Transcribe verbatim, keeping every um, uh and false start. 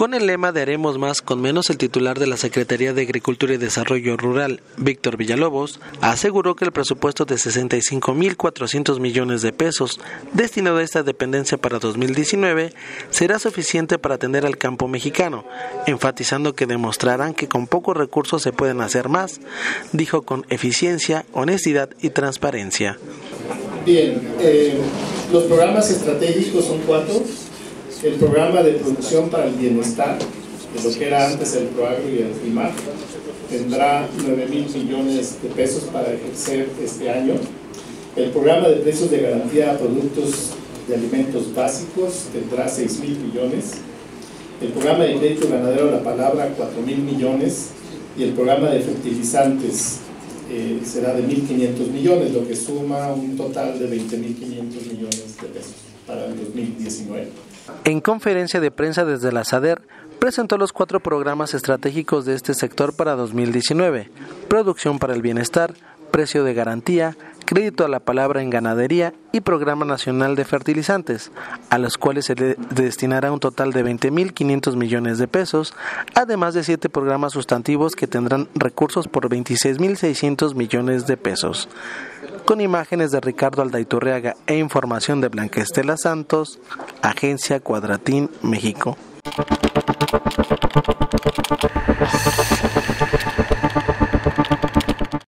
Con el lema de Haremos más con menos, el titular de la Secretaría de Agricultura y Desarrollo Rural, Víctor Villalobos, aseguró que el presupuesto de sesenta y cinco mil cuatrocientos millones de pesos destinado a esta dependencia para dos mil diecinueve será suficiente para atender al campo mexicano, enfatizando que demostrarán que con pocos recursos se pueden hacer más, dijo, con eficiencia, honestidad y transparencia. Bien, eh, los programas estratégicos son cuatro. El programa de producción para el bienestar, de lo que era antes el PROAGRO y el PRIMAR, tendrá nueve mil millones de pesos para ejercer este año. El programa de precios de garantía a productos de alimentos básicos tendrá seis mil millones. El programa de crédito ganadero a la palabra, cuatro mil millones. Y el programa de fertilizantes eh, será de mil quinientos millones, lo que suma un total de veinte mil quinientos millones de pesos para el dos mil diecinueve. En conferencia de prensa desde la SADER, presentó los cuatro programas estratégicos de este sector para dos mil diecinueve, producción para el bienestar, precio de garantía, crédito a la palabra en ganadería y programa nacional de fertilizantes, a los cuales se le destinará un total de veinte mil quinientos millones de pesos, además de siete programas sustantivos que tendrán recursos por veintiséis mil seiscientos millones de pesos. Con imágenes de Ricardo Aldaiturriaga e información de Blanca Estela Santos, Agencia Cuadratín, México.